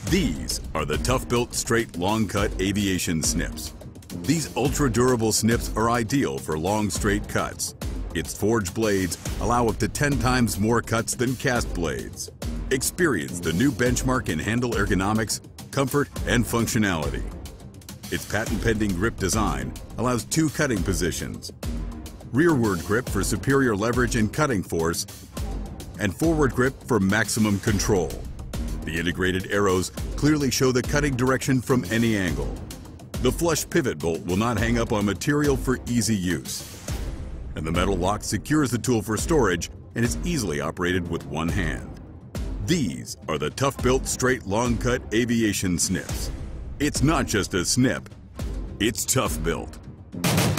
These are the Tough-Built Straight Long Cut Aviation Snips. These ultra-durable snips are ideal for long straight cuts. Its forged blades allow up to 10 times more cuts than cast blades. Experience the new benchmark in handle ergonomics, comfort, and functionality. Its patent-pending grip design allows 2 cutting positions, rearward grip for superior leverage and cutting force, and forward grip for maximum control. The integrated arrows clearly show the cutting direction from any angle. The flush pivot bolt will not hang up on material for easy use. And the metal lock secures the tool for storage and is easily operated with one hand. These are the Tough-Built Straight Long Cut Aviation Snips. It's not just a snip, it's tough built.